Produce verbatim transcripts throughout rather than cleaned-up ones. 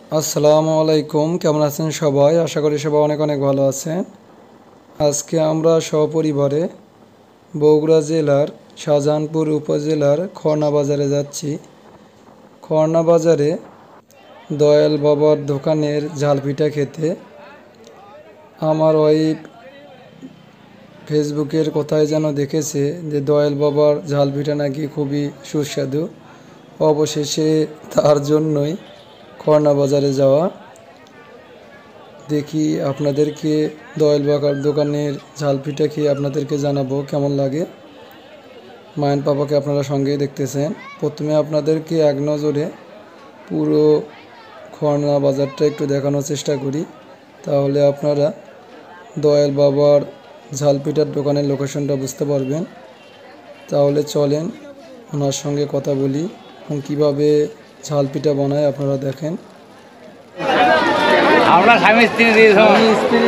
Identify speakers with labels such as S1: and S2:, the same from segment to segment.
S1: আসসালামু আলাইকুম, কেমন আছেন সবাই? আশা করি সবাই অনেক অনেক ভালো আছেন। আজকে আমরা সপরিবারে বগুড়া জেলার শাহজাহানপুর উপজেলার খর্না বাজারে যাচ্ছি। খর্না বাজারে দয়াল বাবার দোকানের ঝাল পিঠা খেতে। আমার ওয়াইফ ফেসবুকের কোথায় যেন দেখেছে যে দয়াল বাবার ঝাল পিঠা নাকি খুবই সুস্বাদু। অবশেষে তার জন্যই খর্না বাজারে যাওয়া। দেখি আপনাদেরকে দয়াল বাবার দোকানের ঝাল পিঠা খেয়ে আপনাদেরকে জানাবো কেমন লাগে। মায়ান পাপাকে আপনারা সঙ্গেই দেখতেছেন। প্রথমে আপনাদেরকে এক নজরে পুরো খর্না বাজারটা একটু দেখানোর চেষ্টা করি, তাহলে আপনারা দয়াল বাবার ঝাল পিঠার দোকানের লোকেশনটা বুঝতে পারবেন। তাহলে চলেন ওনার সঙ্গে কথা বলি এবং কীভাবে ঝাল পিঠা বানায় আপনারা দেখেন।
S2: আমরা স্বামী স্ত্রী
S1: স্ত্রী।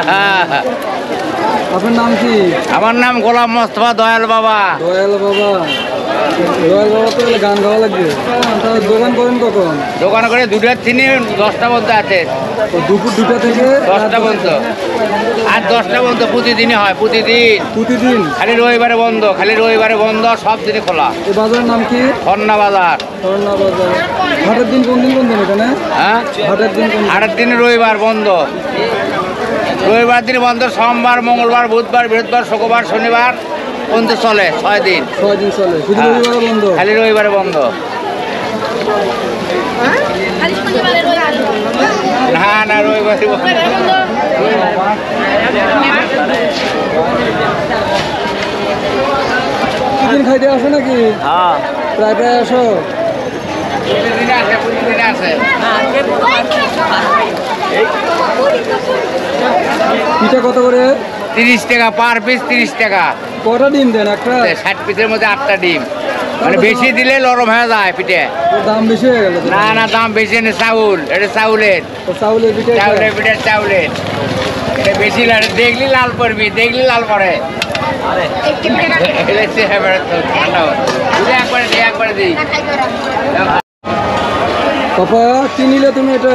S1: আপনার নাম কি?
S2: আমার নাম গোলাম মোস্তফা দয়াল বাবা।
S1: দয়াল বাবা, দয়াল বাবা তো গান গাওয়া লাগবে। তাহলে দোকান করেন কখন?
S2: দোকান করে দুটার থেকে দশটা পর্যন্ত আছে।
S1: দুপুর দুটা থেকে
S2: দশটা পর্যন্ত আর দশটা পর্যন্ত প্রতিদিনই হয়। প্রতিদিন
S1: প্রতিদিন
S2: খালি রবিবারে বন্ধ, খালি রবিবারে বন্ধ, সব দিনে খোলা।
S1: এই বাজারের নাম কি?
S2: খর্না বাজার।
S1: খর্না বাজার। হাটের দিন কোন দিন কোন দিন এখানে?
S2: হ্যাঁ,
S1: হাটের দিন কোন?
S2: হাটের দিন রবিবার বন্ধ। রবিবার দিন বন্ধ, সোমবার, মঙ্গলবার, বুধবার, বৃহস্পতিবার, শুক্রবার, শনিবার পর্যন্ত চলে। ছয় দিন
S1: ছয় দিন চলে। শুধু রবিবারে বন্ধ?
S2: খালি রবিবারে বন্ধ। না না রবিবারে বন্ধ।
S1: প্রতিদিন খাইতে আসো নাকি?
S2: হ্যাঁ,
S1: প্রায় প্রায় আসো?
S2: প্রতিদিনে আসে, প্রতিদিনে আসে।
S1: পিঠা কত করে?
S2: তিরিশ টাকা পার পিস। তিরিশ টাকা।
S1: কটা ডিম দেন একটা?
S2: ষাট পিসের মধ্যে আটটা ডিম। মানে বেশি দিলে নরম হয়ে যায় পিঠে।
S1: দাম বেশি হয়ে গেল?
S2: না না, দাম বেশি না। চাউল, এটা চাউলের।
S1: চাউলের পিঠা?
S2: চাউলের পিঠে, চাউলের। এটা বেশি লাগে, দেখলি লাল করবি, দেখলি লাল করে। একবারে দিই, একবারে দিই।
S1: পাপা কি নিলে তুমি এটা?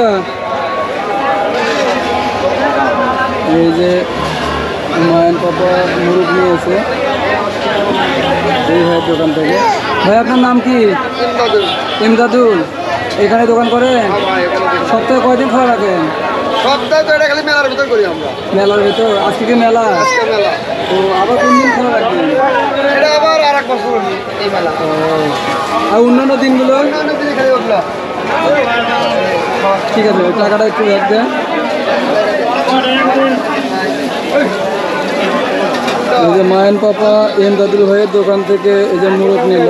S1: এই যে মায়ান পাপা মুরগ নিয়েছে এই ভাইয়ের দোকান থেকে। ভাই আপনার নাম কি? ইমদাদুল। এখানে দোকান করেন? সপ্তাহে কয়দিন খোলা রাখেন?
S3: সপ্তাহে তো এটা খালি মেলার ভিতর করি আমরা।
S1: মেলার ভিতর? আজকে কি মেলা?
S3: আজকে মেলা।
S1: তো আবার কোন দিন খোলা রাখবেন?
S3: এটা আবার আর এক বছর এই মেলা।
S1: ও, আর অন্যান্য দিনগুলো?
S3: অন্য দিনে খালি ওগুলা।
S1: ঠিক আছে, ওই টাকাটা একটু রাখবেন। এই যে মায়ান পাপা ইমদাদুল ভাইয়ের দোকান থেকে এই যে মুরগ নিল।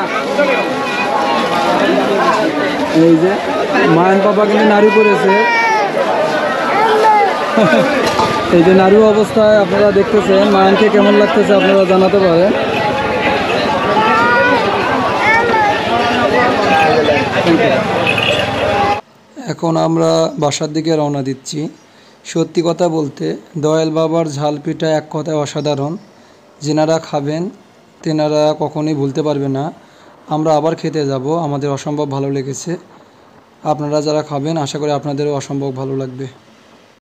S1: এই যে মায়ান পাপা কিন্তু নাড়ু করেছে। এই যে নাড়ু অবস্থায় আপনারা দেখতেছেন। মায়ানকে কেমন লাগতেছে আপনারা জানাতে পারেন। এখন আমরা বাসার দিকে রওনা দিচ্ছি। সত্যি কথা বলতে দয়াল বাবার ঝাল পিঠা এক কথায় অসাধারণ। যেনারা খাবেন তেনারা কখনোই ভুলতে পারবে না। আমরা আবার খেতে যাব, আমাদের অসম্ভব ভালো লেগেছে। আপনারা যারা খাবেন আশা করি আপনাদেরও অসম্ভব ভালো লাগবে।